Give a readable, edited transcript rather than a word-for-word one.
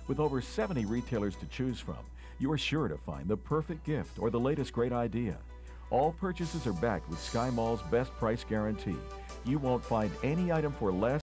With over 70 retailers to choose from, you are sure to find the perfect gift or the latest great idea. All purchases are backed with SkyMall's best price guarantee. You won't find any item for less